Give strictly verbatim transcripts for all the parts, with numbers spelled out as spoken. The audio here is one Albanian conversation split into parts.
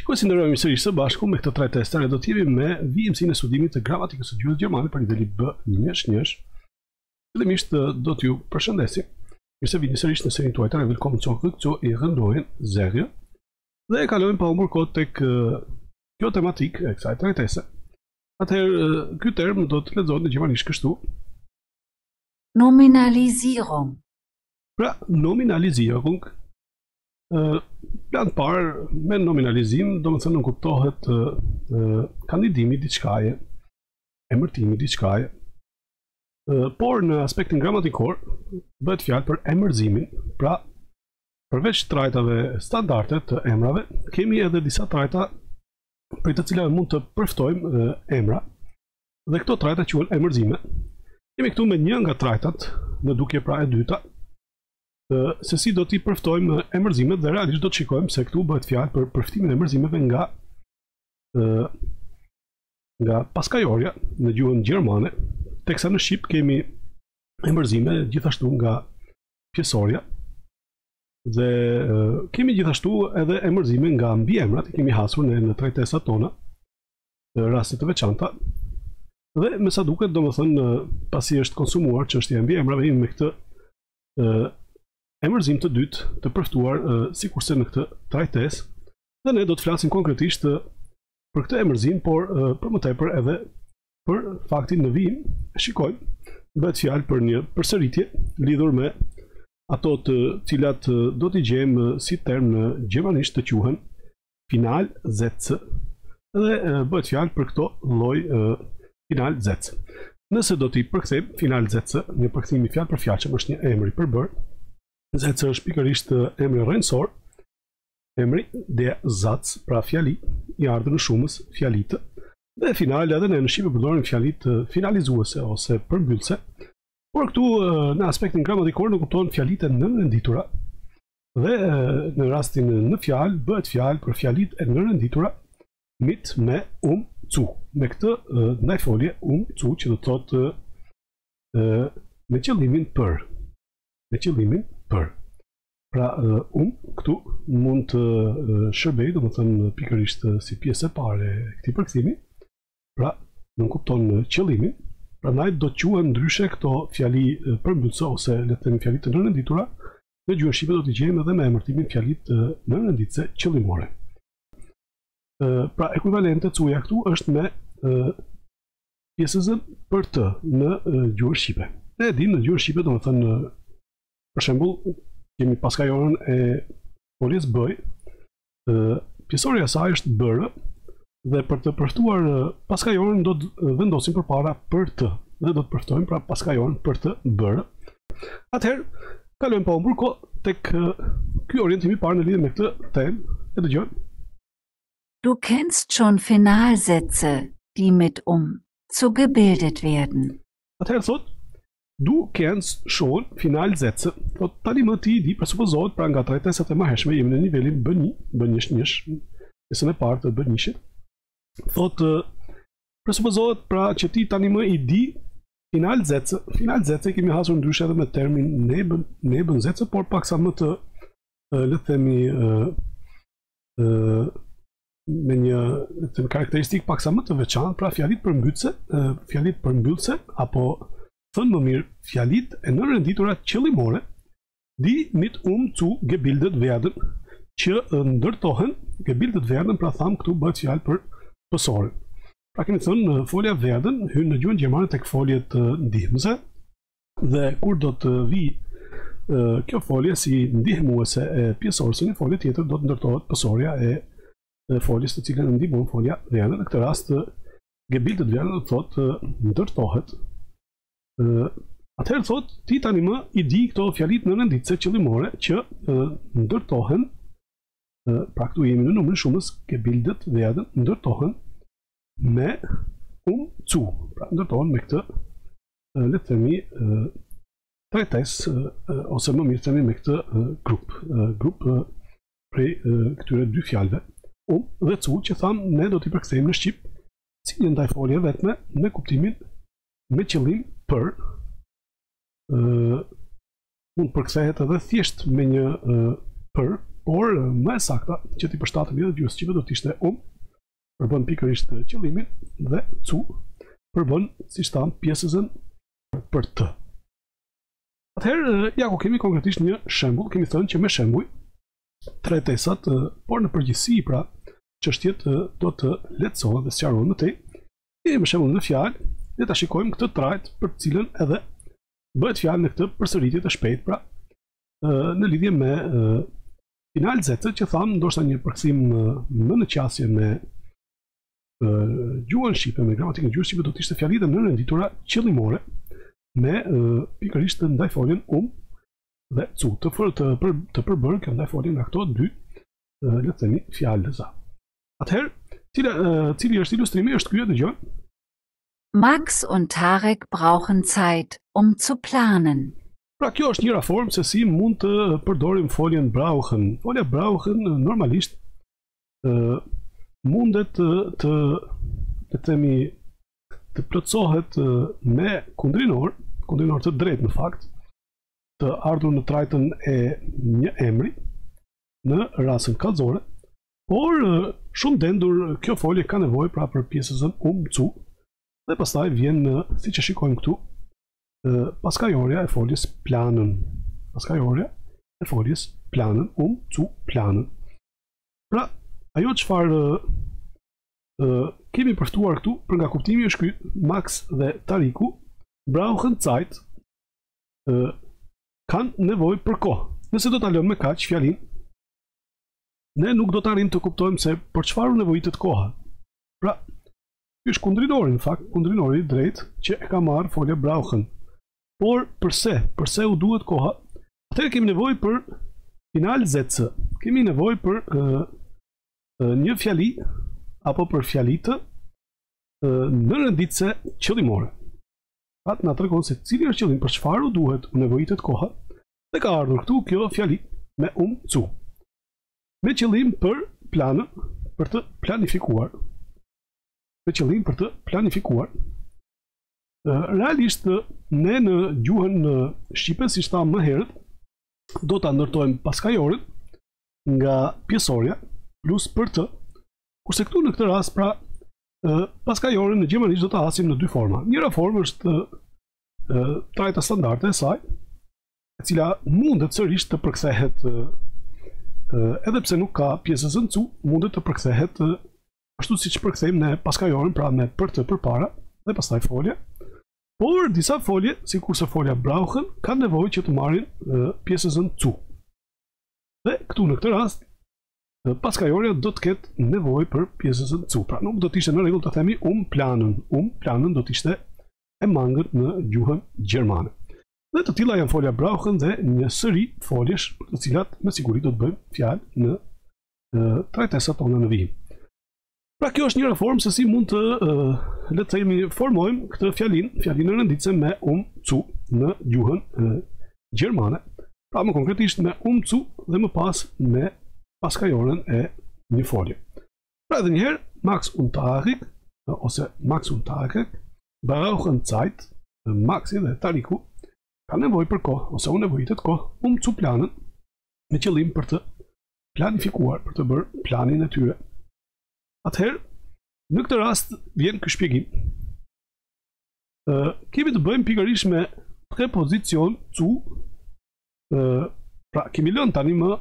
Shikoj si ndërrojmë sërish së bashku me këtë tre tester e do t'jemi me vijimsinë e studimit të gramatikës së gjuhës gjermane për niveli B një. Fillimisht do t'ju përshëndesim. Mirë se vini sërish në serin tuaj të Willkommen zur Rückzug zu Ihren neuen Serie. Dhe e kalojmë pa humbur kohë tek kjo tematik e kësaj tre teste. Atëherë ky term do të lexohet në gjermanisht kështu. Nominalisierung. Pra, nominalisierung. Plan parë me nominalizim do të thënë nuk kuptohet kandidimi diçkaje, emërtimi diçkaje. Por në aspektin gramatikor bëhet fjalë për emërzimin. Pra, përveç trajtave standarde të emrave, kemi edhe disa trajta për të cilat mund të përftojmë emra, dhe këto trajta quhen emërzime. Kemi këtu me një nga trajtat, në dukje pra e dyta, se si do t'i përftojmë emërzimet dhe realisht do të shikojmë se këtu bëhet fjalë për përftimin e emërzimeve nga nga paskajorja në gjuhën gjermane, teksa në shqip kemi emërzime gjithashtu nga pjesorja dhe kemi gjithashtu edhe emërzime nga mbiemrat, i kemi hasur në, në trajtesat tona, raste të veçanta, dhe me sa duket domethënë pasi është konsumuar çështja e mbiemrave me këtë emërzim të dytë të përftuar uh, sikurse në këtë trajtesë, dhe ne do të flasim konkretisht uh, për këtë emërzim, por uh, për më tepër edhe për faktin në vijim. Shikojmë, bëhet fjalë për një përsëritje lidhur me ato të cilat uh, do t'i gjejmë uh, si term në gjermanisht të quhen Finalsätze, dhe uh, bëhet fjalë për këto lloj uh, Finalsätze. Nëse do t'i përkthejmë Finalsätze, një përkthim i fjalë për fjalë është një emër i përbërë. Sätze është pikërisht emri rrënjësor, emri der Satz, pra fjali, i ardhur në shumës fjalitë, dhe finale edhe ne në shqipe përdorim fjalitë finalizuese ose përmbyllëse, por këtu në aspektin gramatikor në kuptohen fjalitë e nënrenditura, dhe në rastin në fjalë bëhet fjalë për fjalitë e nënrenditura mit me um zu. Me këtë ndajfolje um zu që do të thotë me qëllimin për, me qëllimin për. Pra, um, këtu mund të shërbej, do më thënë pikërisht si pjesë e pare e këtij përkthimi, pra, nuk kupton qëllimin, prandaj do të quhen ndryshe këto fjali përmbyllëse ose le të themi fjalit të nënrenditura, në gjuhën shqipe do t'i gjejmë edhe me emërtimin fjalit nënrenditëse qëllimore. Pra, ekuivalente cuja këtu është me pjesëzën për të në gjuhën shqipe. Ne e dim në gjuhën shqipe, do më thënë, për shembull, kemi paskajorën e foljes bëj, pjesorja e saj është bërë, dhe për të përftuar paskajorën do të vendosim përpara për të, dhe do të përftojmë pra paskajorën për të bërë. Atëherë, kalojmë pa humbur kohë tek ky orientim i parë në lidhje me këtë temë, e dëgjojmë. Du kennst schon Finalsätze, die mit um zu gebildet werden. Atëherë thotë, du kennst schon Finalsätze. Thot, tani më ti di, presupozohet pra nga trajtesat e mëhershme, jemi në nivelin B një, B një, pjesën e parë të B një-shit. Thot, presupozohet pra që ti tani më i di Finalsätze. Finalsätze kemi hasur ndryshe edhe me termin neben, nebensätze, por paksa më të, le të themi, me një të karakteristik paksa më të veçantë, pra fjalit përmbyllëse, fjalit përmbyllëse apo thënë më mirë, fjalit e nënrenditura qëllimore, die mit um zu gebildet werden, që ndërtohen, gebildet werden, pra thamë këtu bëhet fjalë për pësoren. Pra kemi thënë, folja werden hyn në gjuhën gjermane tek foljet ndihmëse, dhe kur do të vi kjo folje si ndihmuese e pjesorës së një folje tjetër, do të ndërtohet pësorja e foljes të cilën ndihmon folja werden. Në këtë rast, gebildet werden do të thotë ndërtohet. Uh, atëherë thot, ti tani më i di këto fjalit nënrenditëse qëllimore që uh, ndërtohen, uh, pra këtu jemi në numrin shumës, gebildet werden, ndërtohen me um zu, pra ndërtohen me këtë, uh, le të themi, uh, trajtes, uh, ose më mirë themi me këtë uh, grup, uh, grup uh, prej uh, këtyre dy fjalëve, um dhe zu, që thamë ne do t'i përkthejmë në shqip, si një ndajfolje vetme me kuptimin me qëllim për, uh, mund përkthehet edhe thjesht me një uh, për, por më e sakta që ti përshtatet edhe gjysmëve do të ishte um, përbën pikërisht qëllimin dhe cu përbën si shtam pjesën për të. Atëherë ja ku kemi konkretisht një shembull, kemi thënë që me shembuj tretesat, por në përgjithësi pra çështjet do të lehtësohen dhe sqarohen më tej. Kemi me shembull në fjalë, le ta shikojmë këtë trajt për të cilën edhe bëhet fjalë në këtë përsëritje të shpejtë, pra në lidhje me finalzetët që thamë, ndoshta një përkthim më në qasje me gjuhën shqipe, me gramatikën e gjuhës shqipe, do të ishte fjalitë në renditura qëllimore me pikërisht ndajfoljen um dhe cu, të për të, për, të përbërë kjo ndajfolje nga këto dy, le të themi, fjalëza. Atëherë, cila, cili është ilustrimi, është ky, dëgjojmë. Max und Tarek brauchen Zeit, um zu planen. Pra kjo është njëra formë se si mund të përdorim foljen brauchen. Folja brauchen normalisht uh, mundet të, të, të themi, të plotësohet uh, me kundrinor, kundrinor të drejtë në fakt, të ardhur në trajtën e një emri në rasën kallëzore, por uh, shumë dendur kjo folje ka nevojë pra për pjesën um cu, dhe pastaj vjen në, siç e shikojmë këtu, paskajorja e foljes planën. Paskajorja e foljes planën, um, cu, planën. Pra, ajo çfarë uh, kemi përftuar këtu, për nga kuptimi është ky, Max dhe Tariku brauchen Zeit, uh, kanë nevojë për kohë. Nëse do ta lëmë me kaq fjalin, ne nuk do të arrijmë të kuptojmë se për çfarë nevojitet koha. Pra, ky është kundrinori, në fakt, kundrinori i drejtë që e ka marrë folja brauchen. Por përse, përse u duhet koha? Atëherë kemi nevojë për finalzetës. Kemi nevojë për uh, uh, një fjali apo për fjalitë uh, në renditëse qëllimore. Atë na tregon se cili është qëllimi, për çfarë u duhet u nevojitet koha, dhe ka ardhur këtu kjo fjali me um cu. Me qëllim për planën, për të planifikuar. Me qëllim për të planifikuar. Realisht, ne në gjuhën shqipe, si shta më herët, do të ndërtojmë paskajorin nga pjesorja plus për të, kurse këtu në këtë rast, pra, paskajorin në gjermanisht do të hasim në dy forma. Njëra formë është trajta standarde e saj, e cila mundet sërish të përkthehet, edhe pse nuk ka pjesën cu, mundet të përkthehet ashtu si që përkthejmë ne paskajorin, pra me për të përpara, dhe pastaj folje. Por disa folje, si kurse folja brauchen, kanë nevojë që të marrin uh, pjesën cu. Dhe këtu në këtë rast, uh, paskajorja do të ketë nevojë për pjesën cu. Pra nuk do të ishte në rregull të themi um planën. Um planën do të ishte e mangët në gjuhën gjermane. Dhe të tilla janë folja brauchen dhe një sëri foljesh për të cilat me siguri do të bëjmë fjalë në uh, trajtesat tona në vijim. Pra kjo është njëra formë se si mund të uh, le të themi formojmë këtë fjalin, fjalin e renditëse me um cu në gjuhën uh, gjermane. Pra më konkretisht me um cu dhe më pas me paskajoren e një folje. Pra edhe njëherë, Max und Tarek, uh, ose Max und Tarek, brauchen Zeit, uh, Maxi dhe Tariku, ka nevojë për kohë, ose u nevojitet kohë, um cu planën, me qëllim për të planifikuar, për të bërë planin e tyre. Atëherë, në këtë rast vjen ky shpjegim. Uh, kemi të bëjmë pikërisht me prepozicion cu, uh, pra kemi lënë tani më,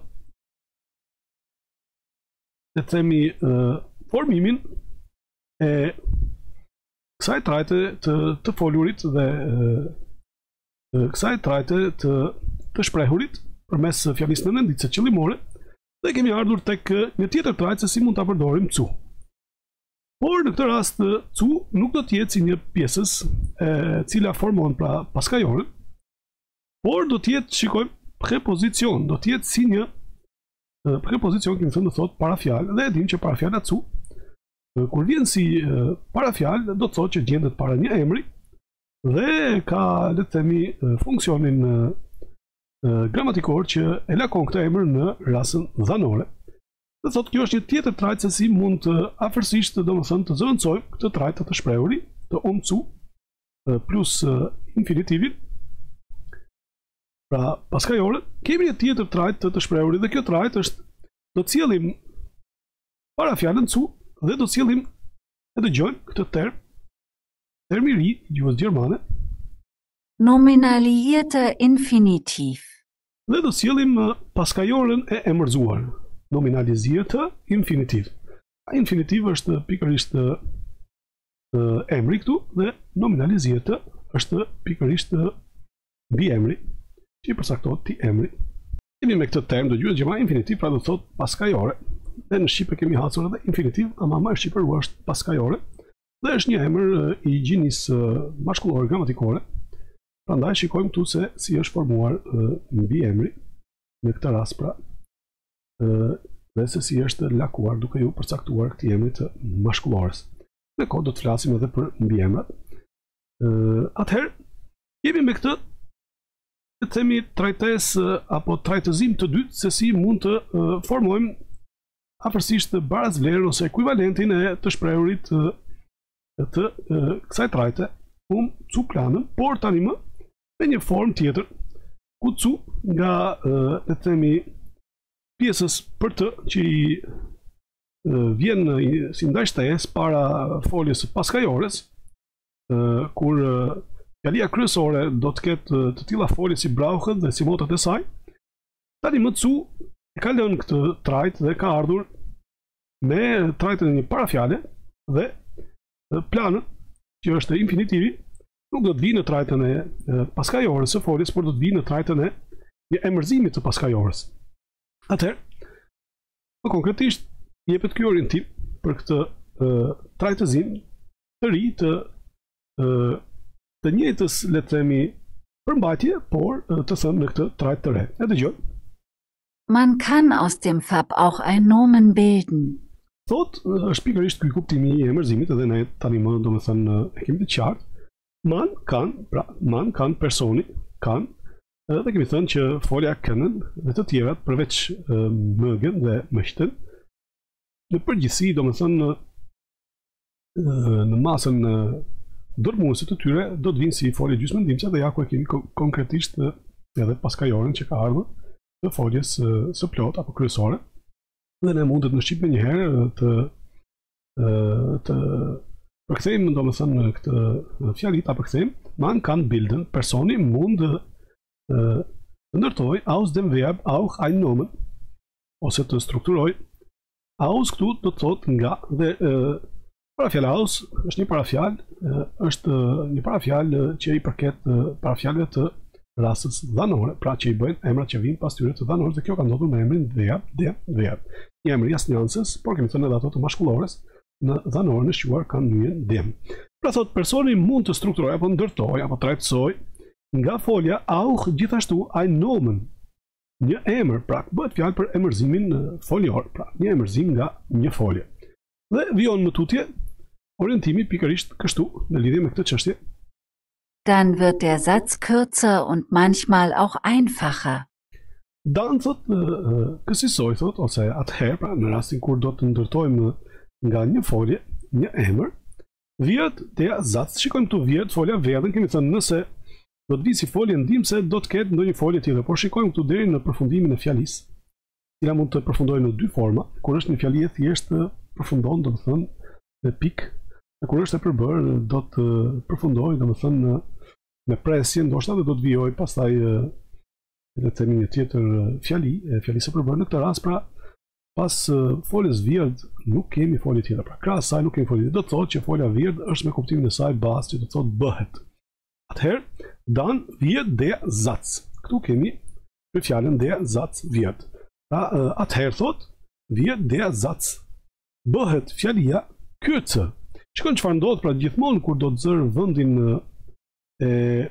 le të themi, uh, formimin e kësaj trajte të, të folurit dhe uh, kësaj trajte të, të shprehurit përmes fjalisë në renditëse qëllimore, dhe kemi ardhur tek një tjetër trajte se si mund ta përdorim cu. Por në këtë rast, cu nuk do të jetë si një pjesës e cila formon pra paskajoren, por do të jetë, shikojmë, prepozicion, do të jetë si një prepozicion, kemi thënë do thotë parafjalë, dhe e dim që parafjala cu, kur vjen si parafjalë, do të thotë që gjendet para një emri, dhe ka, le të themi, funksionin gramatikor që e lakon këtë emër në rasën dhanore. Dhe thotë kjo është një tjetër trajtë se si mund të afërsisht do më thënë të zëvendësojmë këtë trajtë të shprehuri të um cu plus infinitivin. Pra paskajore, kemi një tjetër trajtë të shprehuri dhe kjo trajtë është do të sjellim para fjalën cu dhe do të sjellim e dëgjojmë këtë term, termi i ri i gjuhës gjermane. Nominalisierter Infinitiv. Dhe do të sjellim paskajorën e emërzuar, nominalisierter Infinitiv. Infinitiv është pikërisht emri këtu dhe nominalisierter është pikërisht mbiemri që i përcaktohet ti emri. Kemi me këtë term do gjuhës gjermane infinitiv, pra do të thotë paskajore. Dhe në shqipe kemi hacur edhe infinitiv, ama më e shqipërua është paskajore dhe është një emër i gjinisë mashkullore gramatikore. Prandaj shikojmë këtu se si është formuar mbiemri në këtë rast, pra dhe se si është lakuar duke ju përcaktuar këtij emri të mashkullores. Në kohë do të flasim edhe për mbiemrat. Atëherë jemi me këtë të themi trajtesë apo trajtëzim të dytë se si mund të formojmë afërsisht barazvlerën ose ekuivalentin e të shprehurit të kësaj trajte, um cu planën, por tani më me një formë tjetër, ku cu nga le të themi pjesës për të që i vjen si ndajshtesë para foljes së paskajores, kur fjalia kryesore do të ketë të tilla folje si brauchen dhe si motat e saj. Tani më cu e ka lënë këtë trajt dhe ka ardhur me trajtën e një parafjale dhe planën që është infinitivi nuk do të vinë në trajtën e paskajores së foljes, por do të vinë në trajtën e një emërzimi të paskajores. Atëherë, më konkretisht jepet ky orientim për këtë trajtëzim të ri të të njëjtës, le të themi, përmbajtje, por të thënë në këtë trajt të re. E dëgjoj. Man kann aus dem Verb auch ein Nomen bilden. Thot, është pikërisht ky kuptimi i emërzimit, edhe ne tani më domethënë e kemi të qartë. Man kan, pra man kan personi, kan, dhe kemi thënë që folja können dhe të tjerat përveç mëgen dhe mështën, në përgjithësi domethënë në masën dërmuese të tyre do të vinë si folje gjysmëndimse dhe ja ku e kemi konkretisht edhe paskajoren që ka ardhur të foljes së plot apo kryesore. Dhe ne mundet në Shqip një herë të të përkthejmë domethënë këtë fjali, ta përkthejmë man kan bilden, personi mund të ndërtoj aus dem verb auch ein Nomen, ose të strukturoj. Aus këtu do të thotë nga dhe parafjala aus është një parafjalë, është një parafjalë që i përket parafjalëve të rastës dhanore, pra që i bëjnë emrat që vinë pas tyre të dhanore, dhe kjo ka ndodhur me emrin verb, de, verb. Një emër jasnjansës, por kemi thënë edhe ato të mashkullores, në dhanore në shquar kanë nyjen dem. Pra thot personi mund të strukturoj apo ndërtoj apo trajtësoj nga folja auch gjithashtu ein Nomen, një emër, pra bëhet fjalë për emërzimin folior, pra një emërzim nga një folje. Dhe vijon më tutje orientimi pikërisht kështu në lidhje me këtë çështje. Dann wird der Satz kürzer und manchmal auch einfacher. Dan thot kësisoj thot ose atëherë, pra në rastin kur do të ndërtojmë nga një folje një emër, wird der Satz, shikojmë këtu wird folja werden, kemi thënë nëse do të vi si folje ndihmëse do të ketë ndonjë folje tjetër, por shikojmë këtu deri në përfundimin e fjalisë, cila mund të përfundojë në dy forma. Kur është një fjali e thjeshtë përfundon domethënë me pikë, dhe kur është e përbërë do të përfundojë domethënë me presje, ndoshta dhe do të vijojë pastaj le të themi një tjetër fjali, e fjalisë së përbërë. Në këtë rast pra pas foljes wird nuk kemi folje tjetër, pra krahas saj nuk kemi folje tjetër. Do të thotë që folja wird është me kuptimin e saj bazë, që do të thotë bëhet. Atëherë, dan wird der Satz. Këtu kemi për fjalën der Satz wird. Pra atëherë thotë wird der Satz. Bëhet fjalia kürzer. Shikon çfarë ndodh, pra gjithmonë kur do të zër vendin e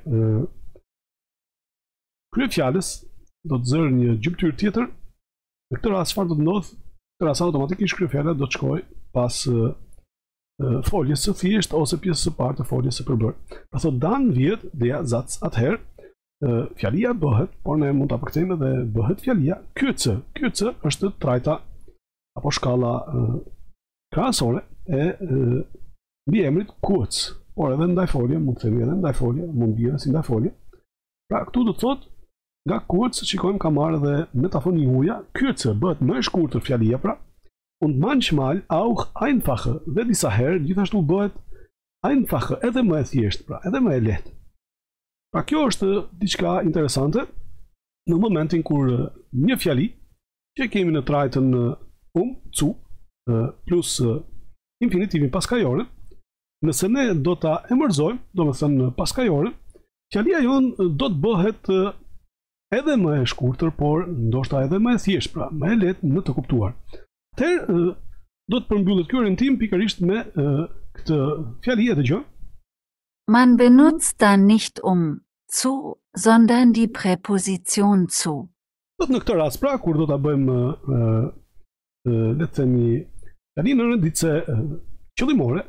kryefjalës, do të zër një gjymtyr tjetër. Në këtë rast çfarë do të ndodh? Në këtë rast automatikisht kryefjala do të shkojë pas foljes së thjeshtë ose pjesës së parë të foljes së përbërë. Pra thotë dan wird der Satz. Atëherë fjalia bëhet, por ne mund ta përkthejmë edhe bëhet fjalia kürzer. Kürzer është trajta apo shkalla krahasore e mbiemrit kurz, por edhe ndaj folje, mund të themi edhe ndaj folje, mund vijë si ndaj folje. Pra këtu do të thotë nga kurz shikojmë ka marrë edhe metafoni huja, kürze bëhet më e shkurtër fjalia pra, und manchmal auch einfacher, dhe disa herë gjithashtu bëhet einfacher, edhe më e thjeshtë pra, edhe më e lehtë. Pra kjo është diçka interesante në momentin kur një fjali që kemi në trajtën um, cu, plus infinitivin paskajore, nëse ne do ta emërzojmë, do me thënë paskajore, fjalia jonë do të bëhet edhe më e shkurtër, por ndoshta edhe më e thjeshtë, pra më e lehtë në të kuptuar. Atëherë do të përmbyllet ky orientim pikërisht me këtë fjali e dëgjoj. Man benutzt dann nicht um zu, sondern die Präposition zu. Do të në këtë rast pra, kur do ta bëjmë le të themi fjalinë në renditëse qëllimore,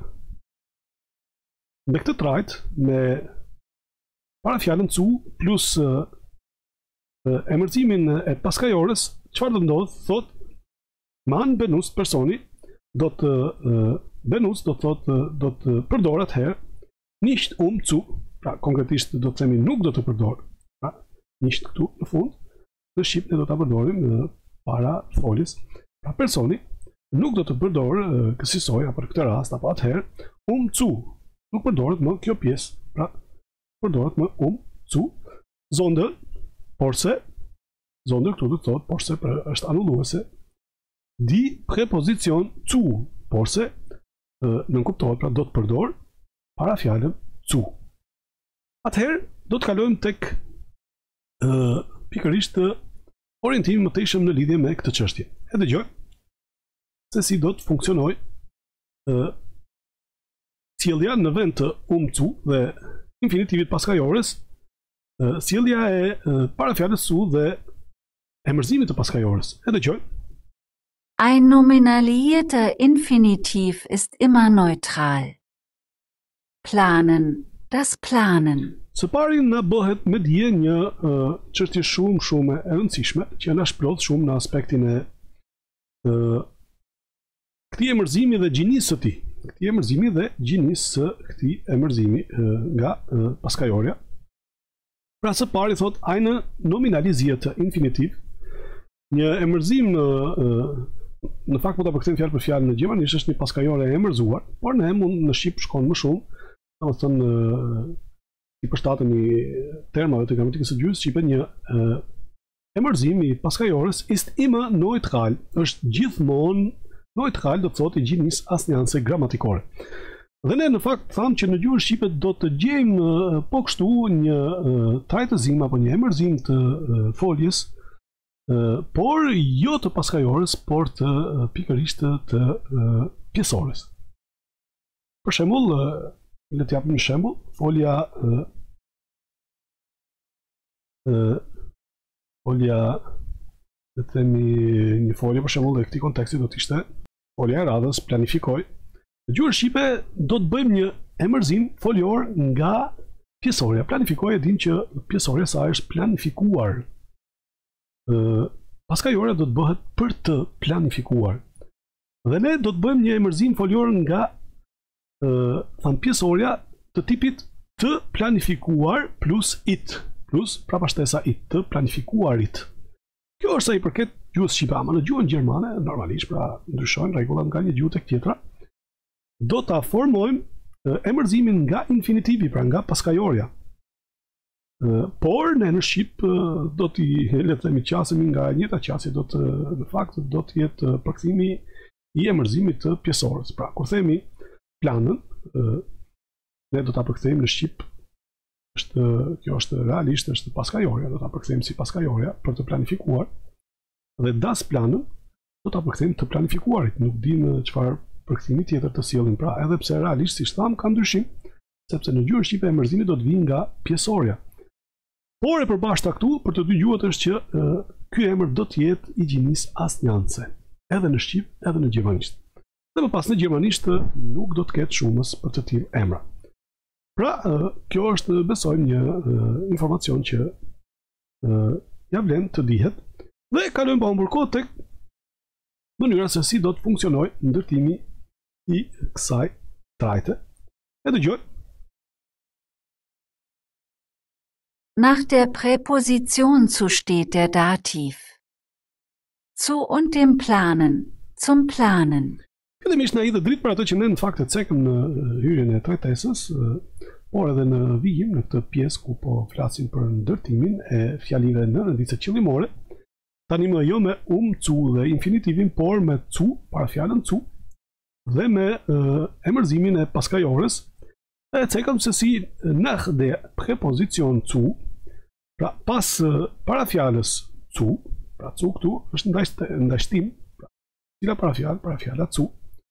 me këtë trajt, me para fjalën cu plus emërzimin e paskajores, çfarë do ndodh? Thot man benutzt personi do të benutzt do të thot do të përdoret herë nicht um zu, pra konkretisht do të themi nuk do të përdor, pra nicht këtu në fund, në shqip ne do ta përdorim para foljes, pra personi nuk do të përdor kësaj apo në këtë rast apo atëherë um zu, nuk përdoret më kjo pjesë, pra përdoret më um zu, sondern porse, sondern këtu do të thot porse për është anulluese. Die Präposition zu, porse, nënkuptohet, pra do të përdor para fjalën zu. Atëherë do të kalojmë tek uh, pikërisht orientimi më të ishëm në lidhje me këtë çështje. E dëgjoj se si do të funksionojë uh, sjellja në vend të um zu dhe infinitivit paskajores, uh, sjellja e uh, para fjalës zu dhe emërzimit të paskajores. E dëgjoj. Ein nominalisierter Infinitiv ist immer neutral. Planen, das Planen. Së pari na bëhet me dije një uh, çështje shumë shumë e rëndësishme që na shplodh shumë në aspektin e uh, këtij emërzimi dhe gjinisë së tij. Këtij emërzimi dhe gjinisë së këtij emërzimi uh, nga uh, paskajorja. Pra së pari thot eine nominalisierte Infinitiv, një emërzim uh, uh, në fakt po ta përkthejmë fjalë për fjalë në gjermanisht është një paskajore e emërzuar, por ne mund në shqip shkon më shumë, domethënë i përshtatemi termave të gramatikës së gjuhës shqipe, një uh, emërzim i paskajores ist immer neutral, është gjithmonë neutral, do të thotë i gjinisë asnjëse gramatikore. Dhe ne në fakt thamë që në gjuhën shqipe do të gjejmë uh, po kështu një uh, trajtëzim apo një emërzim të uh, foljes, Uh, por jo të paskajores, por të uh, pikërisht të uh, pjesores. Për shembull, uh, le të japim një shembull, folja uh, uh, folja le të themi një folje për shembull në këtë konteksti do të ishte folja e radhës planifikoj. Në gjuhën shqipe do të bëjmë një emërzim foljor nga pjesorja. Planifikoj e dim që pjesorja sa është planifikuar. Uh, paskajora do të bëhet për të planifikuar. Dhe ne do të bëjmë një emërzim foljor nga uh, tham pjesorja të tipit të planifikuar plus it, plus prapashtesa it, të planifikuarit. Kjo është sa i përket gjuhës shqipe, ama në gjuhën gjermane normalisht, pra ndryshojnë rregullat nga një gjuhë tek tjetra. Do ta formojmë uh, emërzimin nga infinitivi, pra nga paskajorja. Uh, por ne në shqip uh, do t'i le të themi qasemi nga e njëjta qasje, do të në fakt do të jetë uh, përkthimi i emërzimit të pjesorës. Pra kur themi planën, uh, ne do ta përkthejmë në shqip, është kjo është realisht është paskajorja, do ta përkthejmë si paskajorja për të planifikuar. Dhe das planën do ta përkthejmë të planifikuarit. Nuk dim çfarë përkthimi tjetër të sjellim. Pra edhe pse realisht si tham ka ndryshim, sepse në gjuhën shqipe emërzimi do të vijë nga pjesorja. Por e përbashkëta këtu për të dy gjuhët është që uh, ky emër do të jetë i gjinisë asnjëse, edhe në shqip, edhe në gjermanisht. Dhe më pas në gjermanisht nuk do të ketë shumës për të tillë emra. Pra, uh, kjo është besojmë një uh, informacion që uh, ja vlen të dihet. Dhe kalojmë pa humbur kohë tek mënyra se si do të funksionojë ndërtimi i kësaj trajte. E dëgjoj. Nach der Präposition zu steht der Dativ. Zu und dem Planen, zum Planen. Fillimisht na idhe dritë për ato që ne në fakt e cekëm në hyrjen e trajtesës, por edhe në vijim në këtë pjesë ku po flasim për ndërtimin e fjalive në rëndicë qëllimore, tani më jo me um, cu dhe infinitivin, por me cu, para fjalën cu, dhe me uh, emërzimin e paskajores, e cekëm se si nach de prepozicion cu, pra pas uh, para fjalës cu, pra cu këtu është ndashtim, pra cila para fjalë, para fjala cu,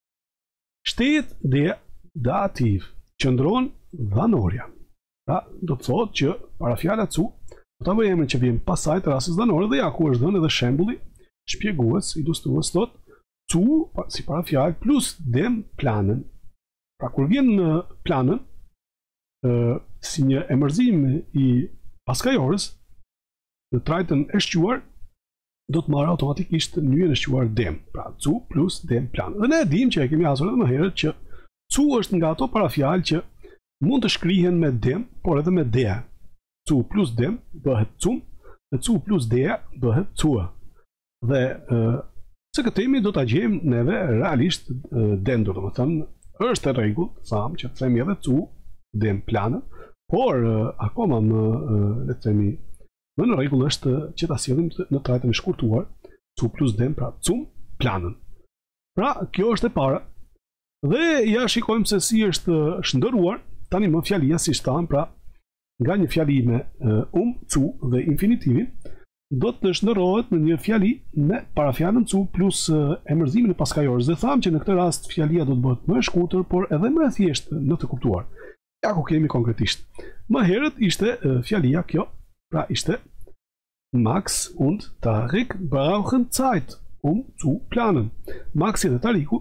shtet de dativ, qëndron dhanorja. Pra, do të thotë që para fjala cu, do ta bëjmë që vjen pasaj të rastës dhanore dhe ja ku është dhënë edhe shembulli shpjegues, ilustrues thotë cu si para fjalë plus dem planën. Pra kur vjen në planën, uh, si një emërzim i paskajorës, në trajtën e shquar, do të marrë automatikisht njën e shquar dem. Pra cu plus dem planën. Dhe ne e dim që e kemi asur edhe më herët që cu është nga ato para fjalë që mund të shkrihen me dem, por edhe me dea. Cu plus dem bëhet cum, dhe cu plus dea bëhet cua. Dhe uh, se këtemi do të gjejmë neve realisht uh, dendur, do më thënë, është e rregull, thamë që të themi edhe cu, dem planën, por uh, akoma më, uh, le të themi, më në rregull është që ta sjellim në trajtën e shkurtuar, cu plus dem, pra cum planën. Pra, kjo është e para. Dhe ja shikojmë se si është shndëruar tani më fjalia si shtanë, pra nga një fjali me uh, um, cu dhe infinitivin, do të shndërrohet në një fjali me parafjalën cu plus uh, emërzimin e paskajorës. Dhe thamë që në këtë rast fjalia do të bëhet më e shkurtër, por edhe më e thjeshtë në të kuptuar. Ja ku kemi konkretisht. Më herët ishte uh, fjalia kjo, pra ishte Max und Tarik brauchen Zeit um zu planen. Maxi dhe Tariku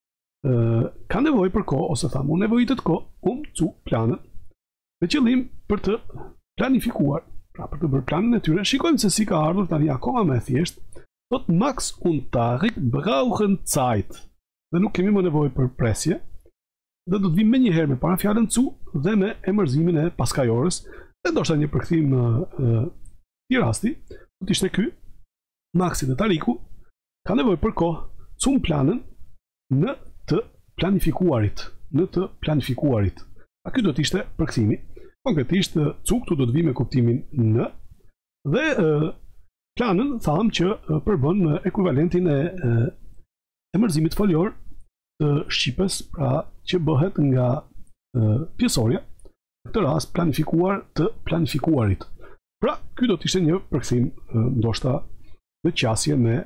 uh, ka nevojë për kohë, ose thamë unë nevojitet kohë um zu planen, me qëllim për të planifikuar, pra për të bërë planin e tyre. Shikojmë se si ka ardhur tani akoma më thjesht. Thot Max und Tarik brauchen Zeit. Dhe nuk kemi më nevojë për presje. Dhe do të vim me një herë me para fjalën cu dhe me emërzimin e paskajorës. Dhe ndoshta një përkthim uh, i rasti, do të ishte ky. Maxi dhe Tariku ka nevojë për kohë zum planen në të planifikuarit, në të planifikuarit. A ky do të ishte përkthimi. Konkretisht, cu këtu do të vi me kuptimin në, dhe uh, planën thamë që uh, përbën në ekuivalentin e uh, emërzimit folor të shqipes, pra që bëhet nga uh, pjesoria, në këtë rast planifikuar të planifikuarit. Pra, ky do të ishte një përkthim uh, ndoshta në qasje me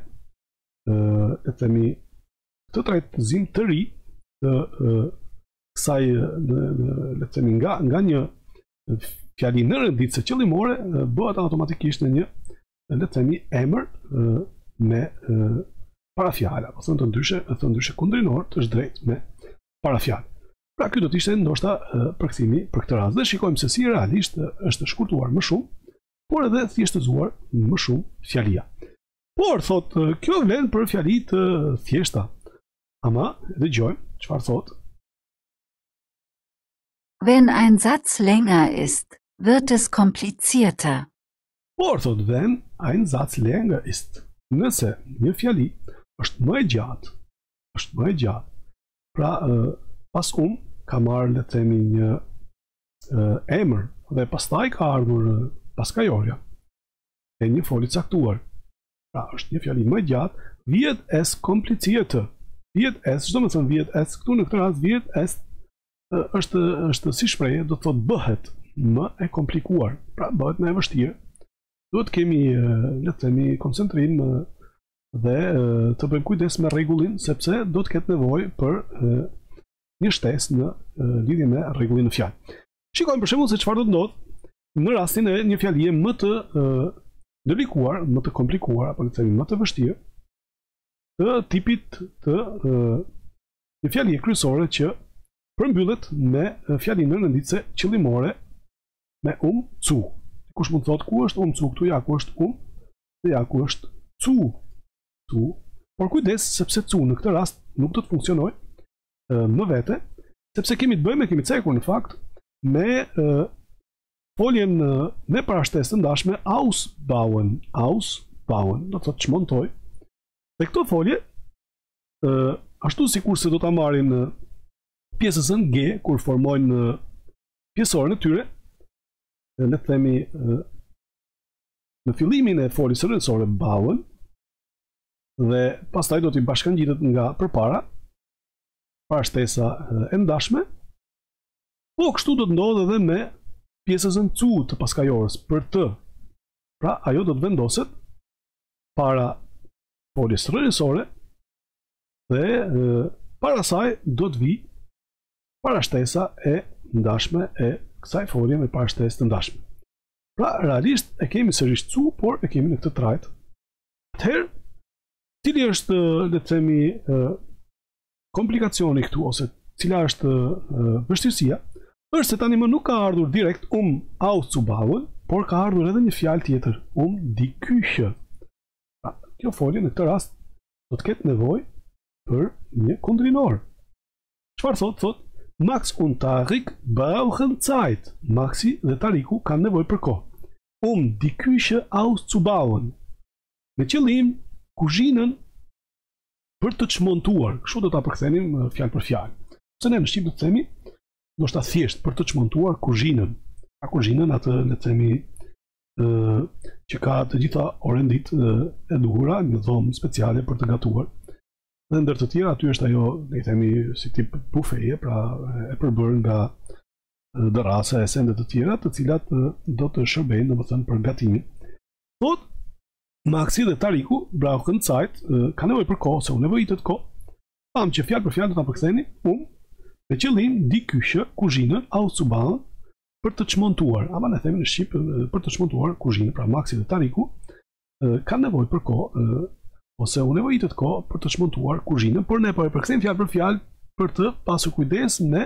uh, e themi të trajtëzim të ri të uh, kësaj le të themi nga nga një fjali në rëndicë qëllimore, bëhet automatikisht në një le të themi emër me parafjalë, apo thënë të ndryshe, të ndryshe kundrinor të drejt me parafjalë. Pra ky do të ishte ndoshta përkthimi për këtë rast. Dhe shikojmë se si realisht është shkurtuar më shumë, por edhe thjeshtëzuar më shumë fjalia. Por thot, kjo vlen për fjali të thjeshta. Ama dëgjojmë çfarë thot. Wenn ein Satz länger ist, wird es komplizierter. Por thot, wenn ein Satz länger ist, nëse një fjali është më e gjatë, është më e gjatë, pra uh, pas um ka marrë le të themi një uh, emër dhe pastaj ka ardhur uh, paskajorja e një foli caktuar. Pra është një fjali më e gjatë, wird es komplizierter. Wird es, çdo më thënë wird es, këtu në këtë rast wird es është është si shprehje, do të thotë bëhet më e komplikuar, pra bëhet më e vështirë. Duhet kemi le të themi koncentrim dhe të bëjmë kujdes me rregullin, sepse do të ketë nevojë për një shtesë në lidhje me rregullin në fjalë. Shikojmë për shembull se çfarë do të ndodhë në rastin e një fjalie më të delikuar, më të komplikuar, apo le të themi më të vështirë, të tipit të një fjalie kryesore që përmbyllet me fjalinë në rëndicë qëllimore me um cu. Kush mund të thotë ku është um cu këtu, ja ku është um, dhe ja ku është cu. Cu. Por kujdes, sepse cu në këtë rast nuk do të funksionojë më vete, sepse kemi të bëjmë, kemi cekur në fakt me foljen me parashtesë të ndashme ausbauen, ausbauen, do të thotë çmontoj. Dhe këto folje, ashtu sikurse do ta marrin pjesën G kur formojnë pjesoren e tyre, le të themi në fillimin e foljes së rrënjësore bauen, dhe pastaj do t'i bashkangjitet nga përpara parashtesa e ndashme, po kështu do të ndodhë edhe me pjesën cu të paskajorës për të. Pra ajo do të vendoset para foljes rrënjësore dhe e, para saj do të vi parashtesa e ndashme e kësaj folje me parashtesë të ndashme. Pra realisht e kemi sërish cu, por e kemi në këtë trajt. Atëherë, cili është, le të themi, komplikacioni këtu, ose cila është vështirësia, është se tani më nuk ka ardhur direkt um auszubauen, por ka ardhur edhe një fjalë tjetër, um die Küche. Pra, kjo folje në këtë rast do të ketë nevojë për një kundrinor. Çfarë thot? Thot Max und Tarik brauchen Zeit. Maxi dhe Tariku kanë nevojë për kohë. Um die Küche auszubauen. Me qëllim kuzhinën për të çmontuar. Kështu do ta përkthenim fjalë për fjalë. Se ne në shqip do të themi, do të thjesht për të çmontuar kuzhinën. A kuzhinën atë le të themi ë që ka të gjitha orendit e duhura, një dhomë speciale për të gatuar. Dhe ndër të tjera aty është ajo, le të themi, si tip bufeje, pra e përbërë nga dërrasa e sende të tjera, të cilat do të shërbejnë, domethënë për gatimin. Thot Maxi dhe Tariku brauchen Zeit, ka nevojë për kohë, se u nevojitet kohë. Pam që fjalë për fjalë do ta përktheni, um me qëllim die Küche, kuzhinën, auszubauen, për të çmontuar, ama ne themi në shqip për të çmontuar kuzhinën, pra Maxi dhe Tariku kanë nevojë për kohë, ose u nevojitet kohë për të çmontuar kuzhinën, por ne po e përkthejmë fjalë për fjalë për të pasur kujdes me,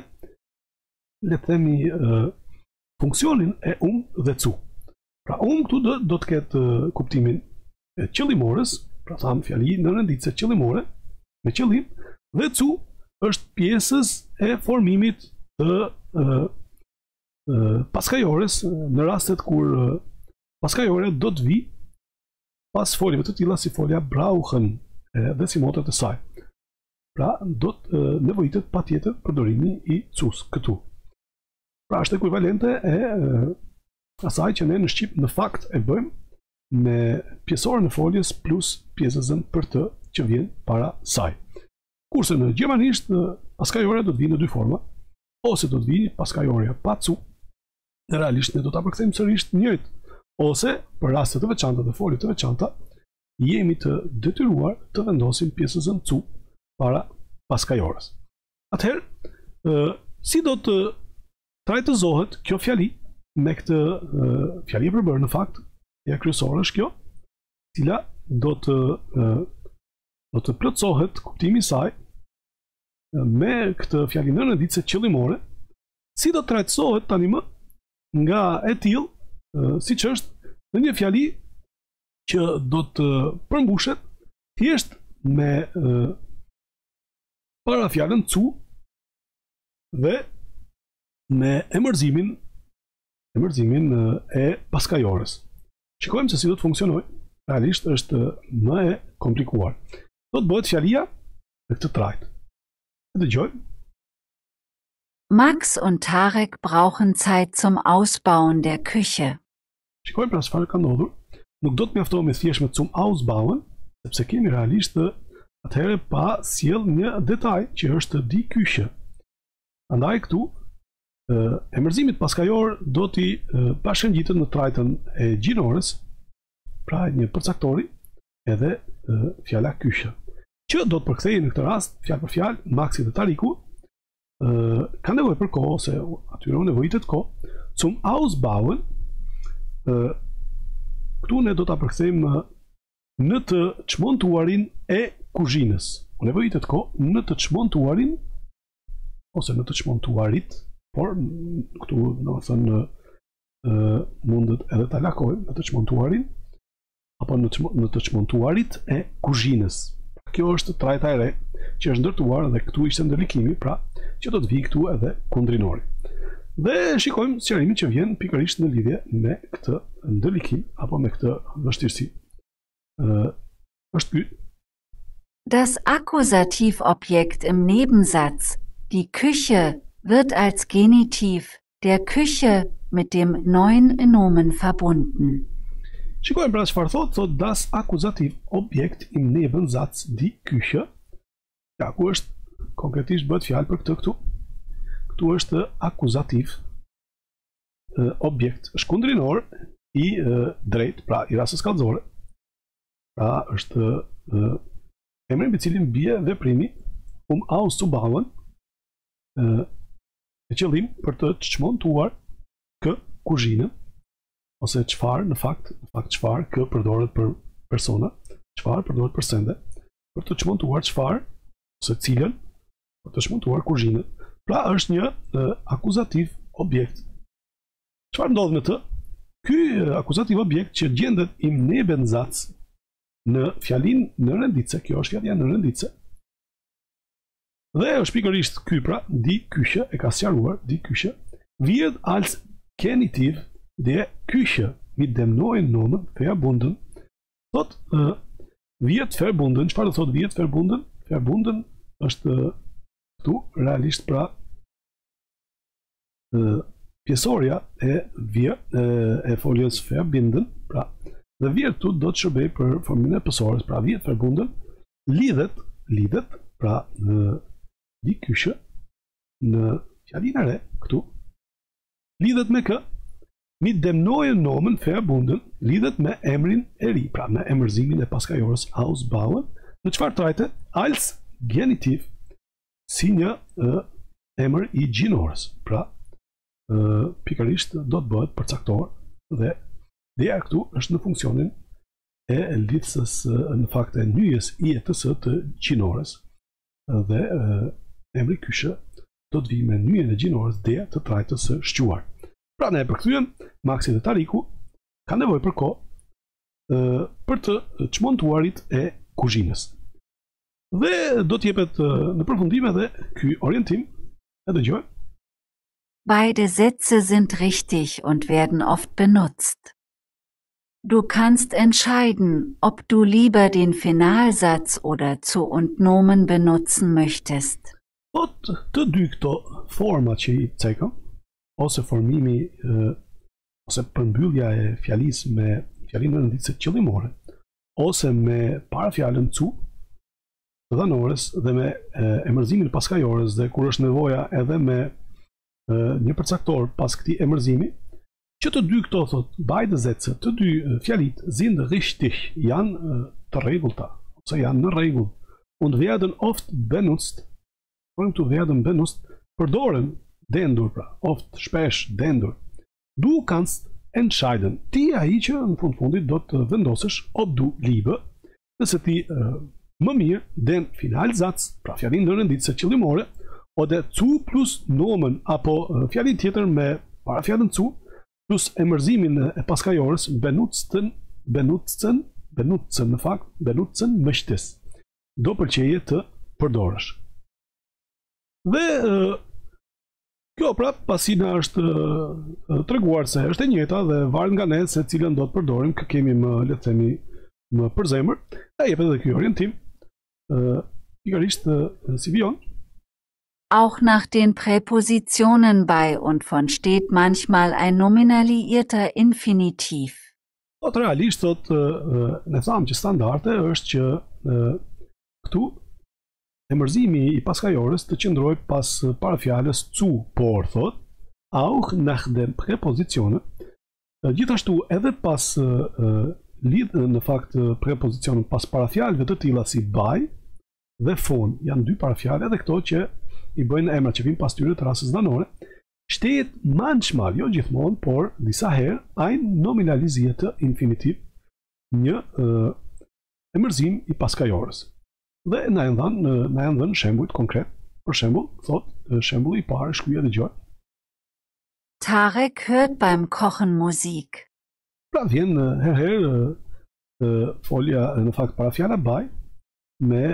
le të themi, funksionin e um dhe cu. Pra um këtu do, do të ketë kuptimin e qëllimores, pra thamë fjali në renditëse qëllimore, me qëllim, dhe cu është pjesës e formimit të e, e, paskajores në rastet kur paskajore do të vi pas foljeve të tilla si folja brauchen dhe si motrat e saj. Pra do të nevojitet patjetër përdorimi i cus këtu. Pra është ekuivalente e, e asaj që ne në shqip në fakt e bëjmë me pjesorën e foljes plus pjesën për të që vjen para saj. Kurse në gjermanisht paskajore do të vinë në dy forma, ose do të vinë paskajoreja pa cu, realisht ne do ta përkthejmë sërish njëjtë, ose për raste të veçanta dhe folje të veçanta jemi të detyruar të vendosim pjesën cu para paskajorës. Atëherë, si do të trajtozohet kjo fjali me këtë fjali e përbërë në fakt, ja kryesore është kjo, cila do të do të plotësohet kuptimi i saj me këtë fjali në renditëse qëllimore, si do të trajtozohet tani më nga e tillë si që është në një fjali që do të përmbushet thjesht me e, para fjalën cu dhe me emërzimin emërzimin e paskajorës. Shikojmë se si do të funksionojë. Realisht është më e komplikuar. Do të bëhet fjalia në këtë trajt. Dëgjojmë. Max und Tarek brauchen Zeit zum Ausbauen der Küche. Shikojmë pra çfarë ka ndodhur. Nuk do të mjaftohemi thjesht me zum Ausbauen, sepse kemi realisht atëherë pa sjell një detaj që është die Küche. Andaj këtu emërzimi paskajor do t'i bashkangjitet në trajtën e gjinores, pra një përcaktori, edhe fjala Küche. Që do të përkthejë në këtë rast fjalë për fjalë Maxi dhe Tariku ka nevojë për kohë, se atyre u nevojitet kohë, zum Ausbauen. Këtu ne do ta përkthejmë në të çmontuarin e kuzhinës. U nevojitet kohë në të çmontuarin ose në të çmontuarit, por këtu domethënë mundet edhe ta lakojmë në të çmontuarin apo në të, në të çmontuarit e kuzhinës. Kjo është trajta e re që është ndërtuar dhe këtu ishte ndërlikimi, pra që do të vi këtu edhe kundrinori. Dhe shikojmë sqarimin që vjen pikërisht në lidhje me këtë ndërlikim apo me këtë vështirësi. Ë është ky. Das Akkusativobjekt im Nebensatz, die Küche, wird als Genitiv der Küche mit dem neuen Nomen verbunden. Shikojmë pra çfarë thotë, thotë das Akkusativobjekt im Nebensatz die Küche. Ja, ku është konkretisht bëhet fjalë për këtë këtu. Këtu është akuzativ uh, objekt shkundrinor i uh, drejt, pra i rasës kallëzore. Pra është uh, emri mbi cilin bie veprimi um auszubauen, uh, e qëllim për të çmontuar kë kuzhinën, ose çfarë në fakt, në fakt çfarë kë përdoret për persona, çfarë përdoret për sende, për të çmontuar çfarë ose cilën, për të çmontuar kuzhinën. Pra është një uh, akuzativ objekt. Çfarë ndodh me të? Ky uh, akuzativ objekt që gjendet im Nebensatz në fjalin në rendice, kjo është fjalja në rendice. Dhe është pikërisht ky pra, die Küche, e ka sqaruar, die Küche, wird als Genitiv der Küche mit dem neuen Nomen verbunden. Thot uh, wird verbunden, çfarë do thot wird verbunden? Verbunden është uh, këtu realisht pra uh, pjesoria e vir uh, e foljes verbinden, pra dhe wird tu do të shërbej për formën e pësores, pra wird verbunden lidhet, lidhet pra në die Küche në fjalin e re këtu lidhet me kë? Mit dem neuen Nomen verbunden, lidhet me emrin e ri, pra me emërzimin e paskajorës ausbauen, në çfarë trajte? Als genitiv, si një uh, emër i gjinores. Pra, uh, pikërisht do të bëhet përcaktor dhe dia këtu është në funksionin e lidhësës uh, në fakt e nyjes i e të së të gjinores. Uh, dhe uh, emri Küche do të vi me nyjen e gjinores dia të trajtës së shquar. Pra ne e përkthyem, Maxi dhe Tariku ka nevojë për kohë uh, për të çmontuarit e kuzhinës. Dhe do të jepet uh, në përfundim edhe ky orientim, e dëgjoj. Beide Sätze sind richtig und werden oft benutzt. Du kannst entscheiden, ob du lieber den Finalsatz oder Zu- und Nomen benutzen möchtest. Thot të dy këto forma që i cekëm, ose formimi uh, ose përmbyllja e fjalisë me fjalinë në rendice qëllimore, ose me parafjalën cu të dhanores dhe me uh, emërzimin paskajores dhe kur është nevoja edhe me uh, një përcaktor pas këtij emërzimi, që të dy këto thot beide Sätze, të dy uh, fjalit sind richtig, janë uh, të rregullta ose janë në rregull, und werden oft benutzt, të werden benutzt, përdoren dendur, pra, oft, shpesh, dendur. Du kannst entscheiden. Ti ai që në fund fundit do të vendosësh, ob du lieber, nëse ti uh, më mirë, den Finalsatz, pra fjalin në rendice qëllimore, ode zu plus nomen, apo uh, fjalin tjetër me parafjalën zu, plus emërzimin e paskajorës benutzen, benutzen, benutzen në fakt, benutzen möchtest. Do pëlqeje të përdorësh. Dhe uh, kjo pra pasi na është uh, treguar se është e njëjta dhe varet nga ne se cilën do të përdorim, kë kemi më le të themi më për zemër, e jepet edhe ky orientim. Uh, pikërisht uh, si vijon. Auch nach den Präpositionen bei und von steht manchmal ein nominalisierter Infinitiv. Po realisht thot uh, ne thamë që standarde është që uh, këtu emërzimi i paskajorës të qëndroj pas parafjalës zu, por thot, auch nach den Präpositionen, gjithashtu edhe pas uh, lidh në fakt preposicionin pas parafjalëve të tilla si bei dhe von, janë dy parafjalë edhe këto që i bëjnë emra që vijnë pas tyre të rasës danore, steht manchmal, jo gjithmonë, por disa herë ein nominalisierter Infinitiv, një uh, emërzim i paskajorës. Dhe na janë dhënë na janë dhënë shembuj konkret. Për shembull, thot shembulli i parë shkruaj dëgjoj. Tarek hört beim Kochen Musik. Pra vjen herë herë folja në fakt parafjala bei me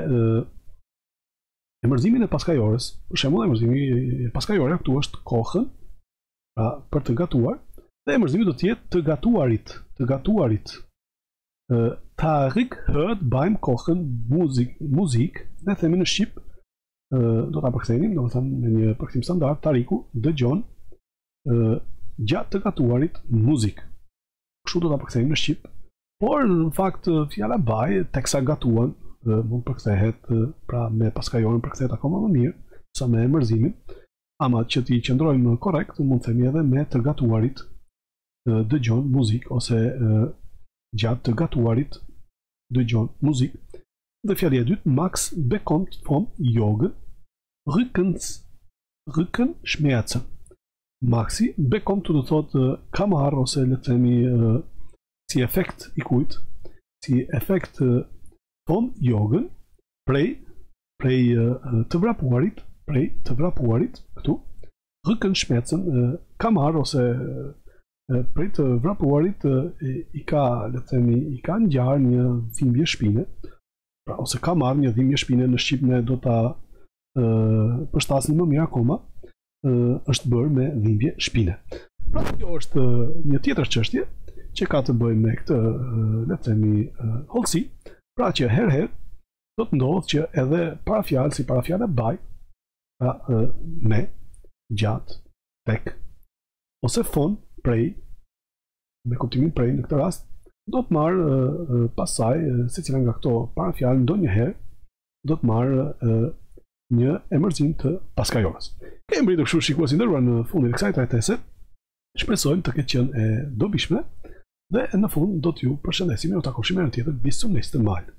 emërzimin e paskajorës. Për shembull, emërzimi e paskajorës këtu është kochen, pra për të gatuar, dhe emërzimi do të jetë të gatuarit, të gatuarit. Uh, Tarik hört beim Kochen Musik, Musik, dhe themi në shqip, uh, do ta përkthenim, domethënë me një përkthim standard, Tariku dëgjon uh, gjatë të gatuarit muzikë. Kështu do ta përkthejmë në shqip. Por në fakt fjala baj teksa gatuan uh, mund përkthehet uh, pra me paskajorin përkthehet akoma më mirë sa me emërzimin, ama që ti qëndrojmë korrekt mund të themi edhe me të gatuarit uh, dëgjon muzikë ose uh, gjatë të gatuarit dëgjon muzikë. Dhe fjallia e dytë, Max bekommt vom Joggen Rückens Rückenschmerzen. Maxi bekommt do të thotë uh, ka marrë ose le të themi uh, si efekt i kujt, si efekt uh, vom Joggen prej prej uh, të vrapuarit, prej të vrapuarit këtu, Rückenschmerzen uh, ka marrë ose uh, prej të vrapuarit i ka, le të themi, i ka ngjarë një dhimbje shpine, pra ose ka marrë një dhimbje shpine, në shqip ne do ta uh, përshtasim më mirë akoma, uh, është bërë me dhimbje shpine. Pra kjo është uh, një tjetër çështje që ka të bëjë me këtë, uh, le të themi, uh, hollësi, pra që herë herë do të ndodhë që edhe parafjalë si parafjala baj, pra uh, me, gjatë, tek, ose fon, prej, me kuptimin prej në këtë rast, do të marrë uh, pasaj, uh, se cila nga këto parafjalë ndonjëherë, do të marrë uh, një emërzim të paskajorës. Kemi mbritur kështu shikuesi nderuar në fundin e kësaj trajtese. Shpresojmë të ketë qenë e dobishme dhe në fund do t'ju përshëndesim e u takoshim herën tjetër. Bis zum nächsten Mal.